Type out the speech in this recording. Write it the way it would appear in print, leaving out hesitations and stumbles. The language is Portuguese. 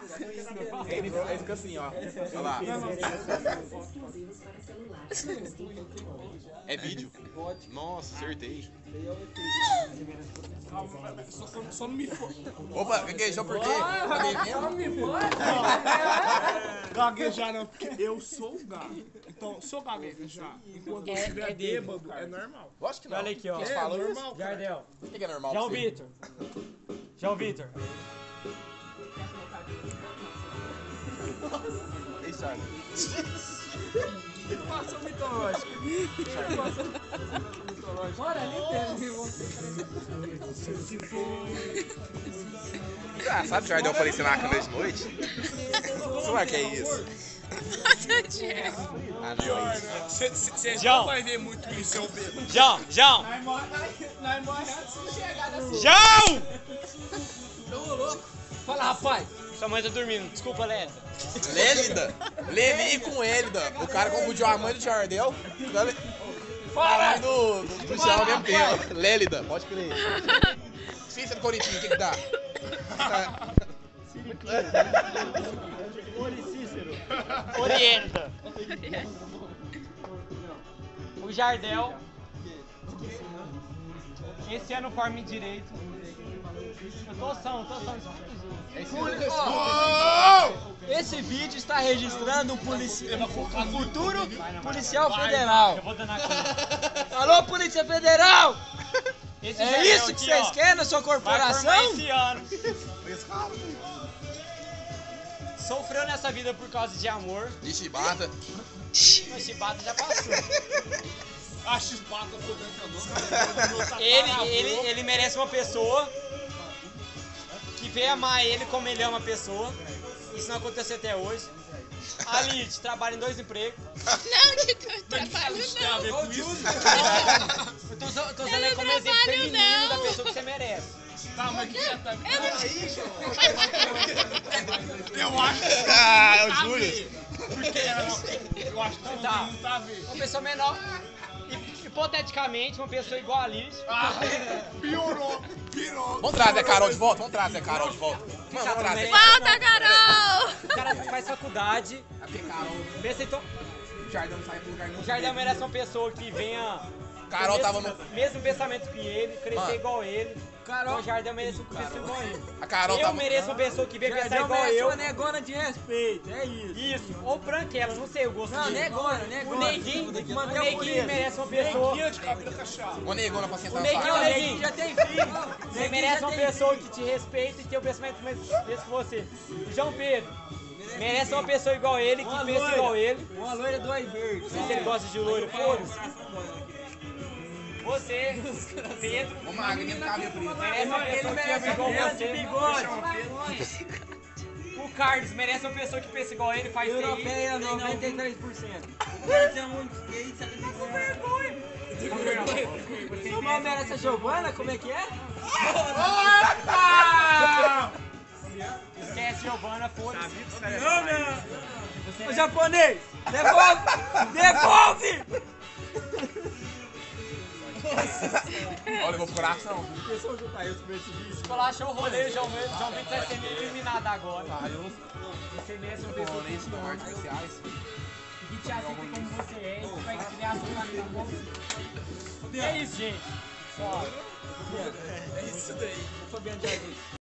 Ele fica assim, ó. Olha lá. É vídeo? Nossa, acertei. Só não me for. Opa, gaguejou por quê? Só me for. Gaguejar não, porque eu sou gago. Então, se eu gaguejar enquanto eu estiver bêbado, é normal. Lógico que não. Olha aqui, ó. Quem falou isso? Normal, cara. Jardel. O que é normal? João pra você? Vitor. João Vitor. Ei, Charlie. Passa mitológico. Bora, nem Ah, sabe o Jardel aparecer na câmera de noite? Será que é isso? Ah, não, é isso. Você João. não vai ver muito isso, eu bebo. João, João. Nós morremos antes de chegar nessa. João! Ô, louco. Fala, rapaz. Sua mãe tá dormindo. Desculpa, Lélida. Lélida? Leni com Élida. O cara confundiu a mãe do Jardel. Fala! Do João ao mesmo tempo. Lélida, pode crer. Cícero Corinthians, o que dá? Orienta. O Jardel. Esse ano forma em direito. Eu tô são. Esse vídeo está registrando um futuro policial federal. Eu vou dando aqui. Alô, Polícia Federal! Esse É Jardel isso que aqui, vocês ó, querem na sua vai formar corporação? esse ano. Sofreu nessa vida por causa de amor. De chibata. O chibata já passou. A chibata foi dentro da Ele merece uma pessoa que venha amar ele como ele ama a pessoa. Isso não aconteceu até hoje. A Lid trabalha em 2 empregos. Não, que trabalho Tem a não. ver com isso? Eu tô usando ele como exemplo trabalho, feminino não. da pessoa que você merece. Tá, mas que é? Tá? Eu Eu acho que Ah, é o tá a Júlio. ver. Porque eu acho que não Tá. tá a ver. Uma pessoa menor. Hipoteticamente, uma pessoa igual a Liz. Piorou. Vamos trazer a Carol de volta? Vamos trazer a Carol de volta. Mano, vamos trazer. Volta, Carol! O cara faz faculdade. É porque Carol, Pensa então, o Jardel não sai pro lugar nenhum. o Jardel merece uma pessoa que venha. Carol com tava o mesmo, no... mesmo pensamento que ele, crescer Mano. igual ele. Carol, O Jardel merece uma pessoa igual ele. A Carol Eu tava... mereço uma pessoa que venha pensar Jardel igual merece eu. uma negona de respeito, é isso. Isso, ou branquela, não sei o gosto Não, dele. negona. O Neguinho, Mantém o o Neguinho bonito. merece uma pessoa. Neguinho de cabelo cacheado. Uma negona pra sentar O na Neguinho, sala. o Neguinho. Já tem filho. Você merece uma pessoa que te respeita e tem o pensamento mesmo que você. O João Pedro merece uma pessoa igual ele, que pensa igual ele. Uma loira do olho verde. Não sei se ele gosta de loiro, foda-se. Você, Pedro, Uma magrinha com cabelo preto. merece uma Ele pessoa que merece ama igual uma você. de bigode. O Carlos merece uma pessoa que pensa igual ele, faz TI. Europeia, 93%. Você é muito gay, você tem vergonha. Seu nome merece a Giovana? Como é que é? Esquece, Giovana, foda-se. Ô japonês, devolve! Devolve! Olha, eu vou pro coração. Pessoal juntar isso pra esse vídeo. Escolachou o rolê, João Vitor vai ser eliminado agora. Você merece uma pessoa que Colonês não artificiais. te aceita como você é e vai criar a sua família com você. É isso, gente. Só. É isso daí. Fabiano Jardim.